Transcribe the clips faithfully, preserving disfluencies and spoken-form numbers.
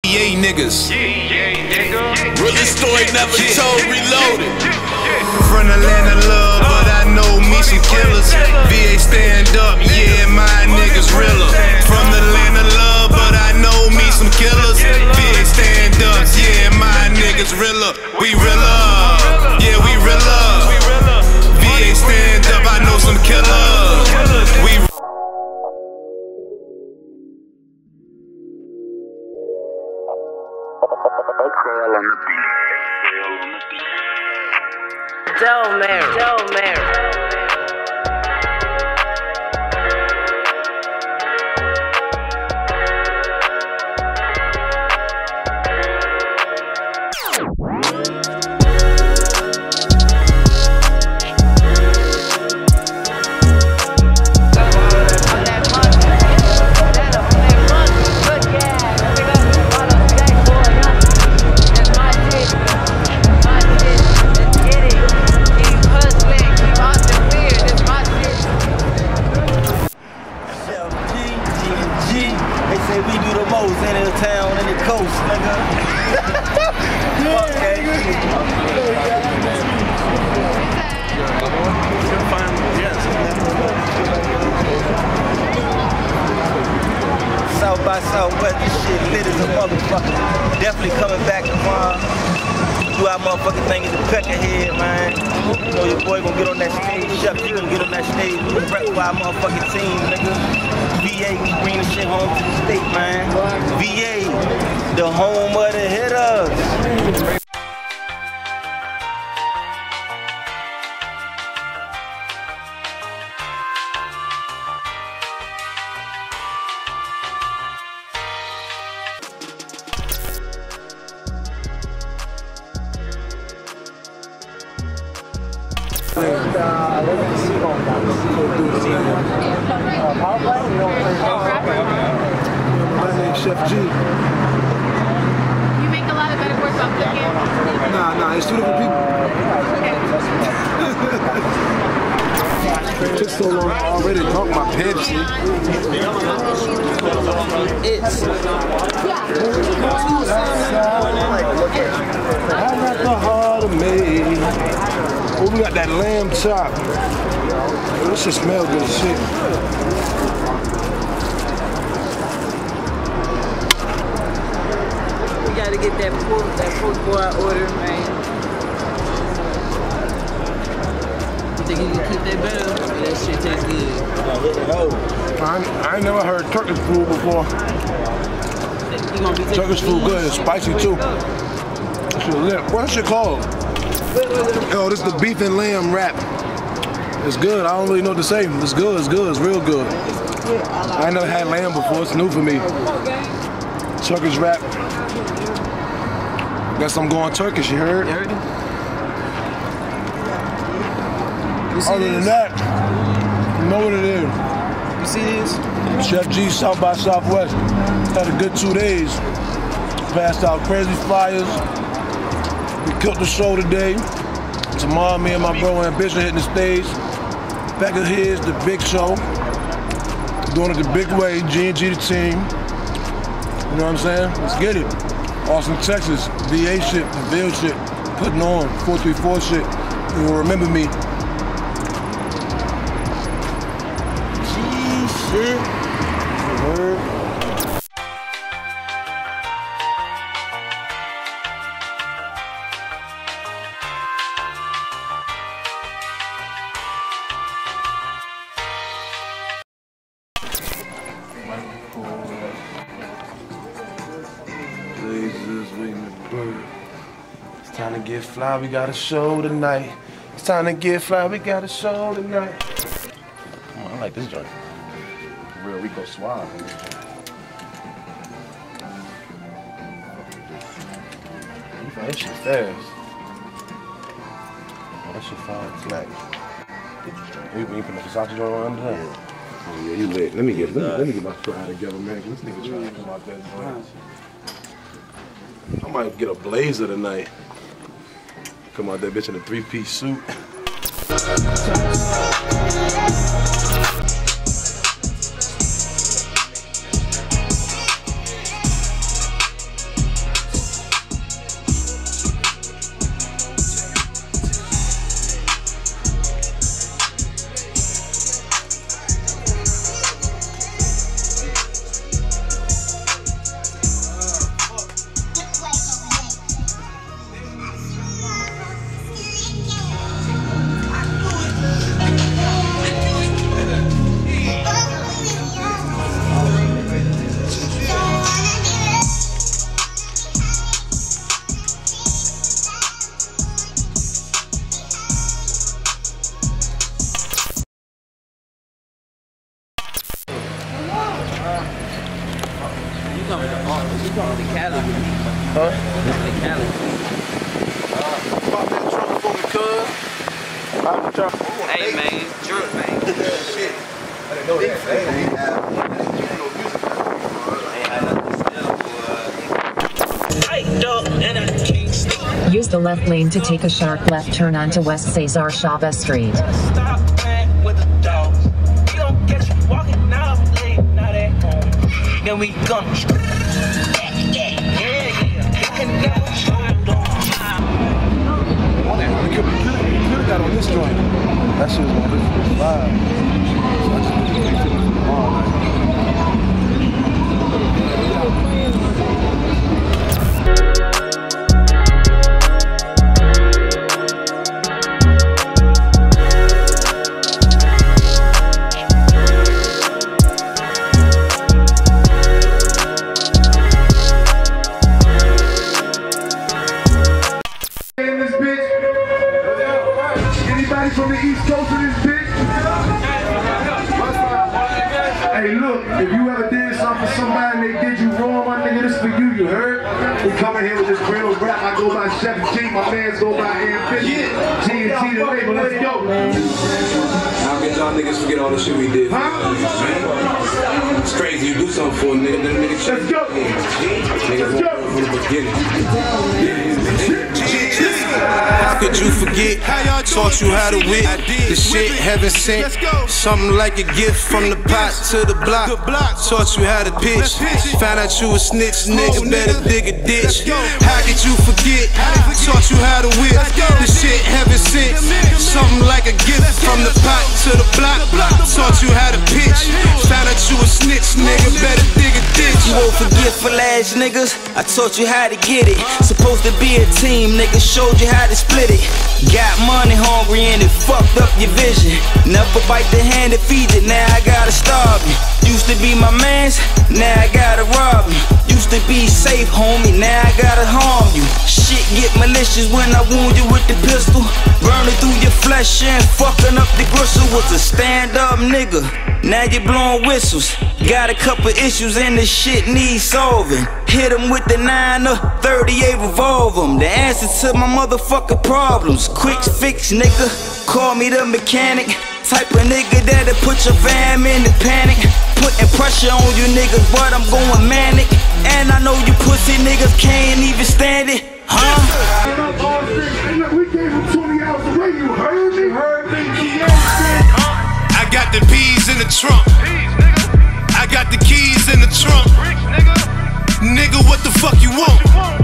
V A niggas. Realest story never told, reloaded. From the land of love, but I know me some killers. V A stand up, yeah, my niggas realer. From the land of love, but I know me some killers. V A stand up, yeah, my niggas realer. We realer, yeah, we realer. V A stand up, I know some killers. We Don't marry, don't marry. South by Southwest, this shit lit as a motherfucker. Definitely coming back tomorrow. Do our motherfucking thing in the Peckerhead, man. You know your boy gonna get on that stage. Chef, you gonna get on that stage. We gonna rep for our motherfucking team, nigga. V A, we bring the shit home to the state, man. V A, the home of the hitters. My name's Chef G. You make a lot of better work off cooking? Nah, nah, it's two different people. It took so long I already drunk my Pepsi. It's I got the heart of me. Oh, we got that lamb chop. This shit smells good as shit. We gotta get that pork, that pork boy order, man. You think you can keep that better? That shit tastes good. I, I ain't never heard Turkish food before. You gonna be Turkish food good, it's spicy too. That shit lit. What's that shit called? Yo, this is the beef and lamb wrap. It's good. I don't really know what to say. It's good. It's good. It's real good. I ain't never had lamb before. It's new for me. Turkish wrap. Guess I'm going Turkish. You heard? You heard it? You see Other this? than that, you know what it is. You see this? Chef G, South by Southwest. Had a good two days. Passed out crazy flyers. We killed the show today. Tomorrow, me and my bro Ambition hitting the stage. Back of here's the big show. Doing it the big way, G and G the team. You know what I'm saying? Let's get it. Austin, Texas, V A shit, the Ville shit, putting on, four three four shit. You will remember me. G shit. Word. It's time to get fly, we got a show tonight. It's time to get fly, we got a show tonight. Come on, I like this joint. Real Rico Suave. That shit fast. Oh, that shit fine, snack. We been putting the Versace joint on under that. Oh yeah, you lit. Let me get let me, let me get my fry together, man. This nigga trying to come out that joint. I might get a blazer tonight. Come out that bitch in a three-piece suit. Huh? Cali. Pop that trunk for me, cuz. Pop the trunk. Hey, man, jerk, man. Shit. I didn't know that. They ain't have no music. Use the left lane to take a sharp left turn onto West Cesar Chavez Street. Stop playing with the dogs. We don't get you walking out late, not at home. Then we gonna. Yeah, yeah. You can get hold on. We could have got on this joint. That shit was on this live. So I just put the thing all night. From the East Coast of this bitch. Hey, look, if you ever did something for somebody and they did you wrong, my nigga, this for you, you heard? We coming here with this real rap. I go by Chef G, my mans go by Ambition. G and T the label, let's go. How can y'all niggas forget all the shit we did? Huh? It's crazy, you do something for a nigga, then a nigga check. Let's go. Niggas Let's go. from the beginning. How could you forget? Taught you how to whip. The shit heaven sent. Something like a gift from the pot to the block. Taught you how to pitch. Found out you a snitch, nigga. Better dig a ditch. How could you forget? Taught you how to whip. The shit heaven sent. Something like a gift from the pot to the block. Taught you how to pitch. Found out you a snitch, nigga. Better dig a ditch. You won't forget for last niggas. I taught you how to get it. Supposed to be a team, nigga. Showed you how to split it. Got money hungry and it fucked up your vision. Never bite the hand that feeds it, now I gotta starve you. Used to be my mans, now I gotta rob you. Used to be safe, homie, now I gotta harm you. Shit get malicious when I wound you with the pistol. Burning through your flesh and fucking up the gristle. Was a stand-up nigga, now you blowing whistles. Got a couple issues and this shit needs solving. Hit him with the nine or thirty-eight, revolve him. The answer to my motherfucking problems. Quick fix, nigga, call me the mechanic. Type of nigga that'll put your fam in the panic. Putting pressure on you niggas, but I'm going manic. And I know you pussy niggas can't even stand it, huh? We gave him twenty hours away, you heard me? Heard me, I got the peas in the trunk. I got the keys in the trunk. Nigga, what the fuck you want?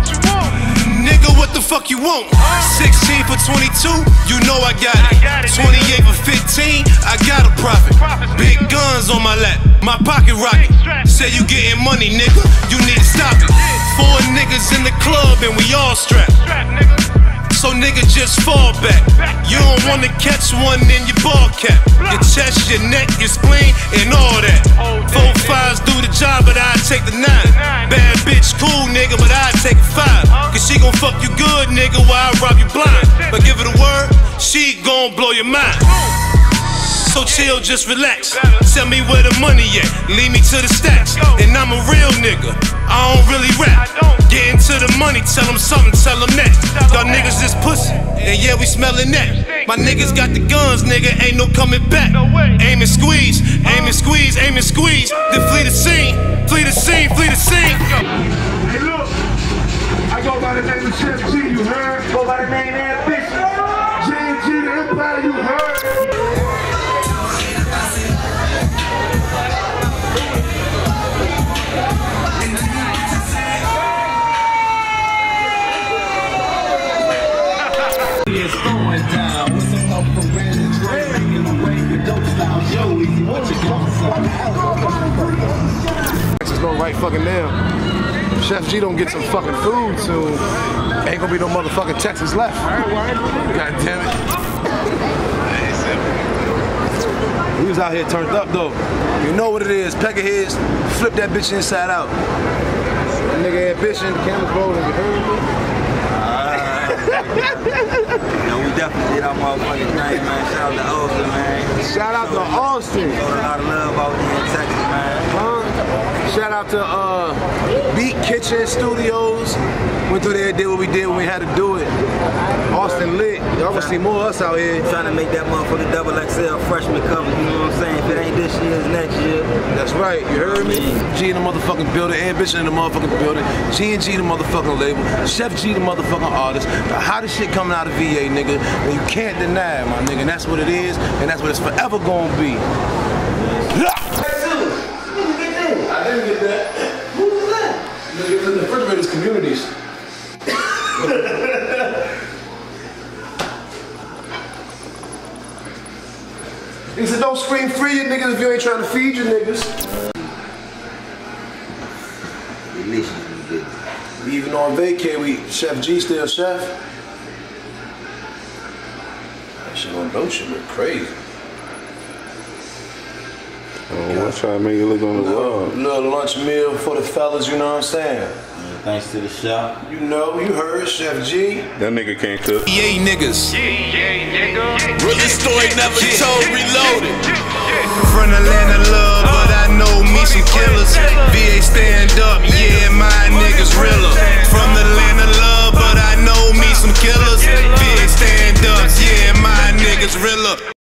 Nigga, what the fuck you want? sixteen for twenty-two, you know I got it. twenty-eight for fifteen, I got a profit. Big guns on my lap, my pocket rocket. Say you getting money, nigga, you need to stop it. Four niggas in the club and we all strapped. So nigga, just fall back. You don't wanna catch one in your ball cap. Your chest, your neck, your spleen, and all that. Four fives do the job, but I take the nine. Bad bitch, cool nigga, but I take a five. Cause she gon' fuck you good, nigga, while I rob you blind. But give it a word, she gon' blow your mind. So chill, just relax. Tell me where the money at, lead me to the stacks. And I'm a real nigga, I don't really rap. Get into the money, tell them something, tell them that. Y'all niggas is pussy, and yeah, we smellin' that. My niggas got the guns, nigga, ain't no coming back. Aim and squeeze, aim and squeeze, aim and squeeze. Then flee the scene, flee the scene, flee the scene. Hey, look, I go by the name of Chef G, you heard? Go by the name Ambition. J and G, the Empire, you heard? It's going down with some help from Brandon Dre, making the way for dope style Joey. What you got? It's going right fucking down. Chef G don't get some fucking food soon. Ain't gonna be no motherfucking Texas left. God damn it. He was out here turned up though. You know what it is. Peckerheads, flip that bitch inside out. That nigga Ambition, the camera's rolling, you heard me? No, we definitely did our motherfucking thing, man. Shout out to Austin, man. Shout out to Austin. Showed a lot of love out here in Texas, man. Huh? Shout out to uh, Beat Kitchen Studios. Went through there and did what we did when we had to do it. Austin lit. Y'all gonna see more of us out here. Trying to make that motherfucking double X L freshman cover, you know what I'm saying? If it ain't this year, it's next year. That's right, you heard me? G in the motherfucking building, Ambition in the motherfucking building, G and G the motherfucking label, Chef G the motherfucking artist, the hottest shit coming out of V A, nigga, and you can't deny it, my nigga, and that's what it is, and that's what it's forever gonna be. I didn't get that. Who was that? Nigga, the refrigerator's communities. He said, don't scream free you niggas if you ain't trying to feed your niggas. We even on vacay, we Chef G still chef. That shit on dope shit look crazy. Oh, I'm trying to make it look on the wall. Little lunch meal for the fellas, you know what I'm saying? Thanks to the shop. You know, you heard Chef G. That nigga can't cook. Yeah, niggas. Realest story never told, reloaded. From the land of love, but I know me some killers. V A stand up, yeah, my niggas realer. From the land of love, but I know me some killers. V A stand up, yeah, my niggas realer.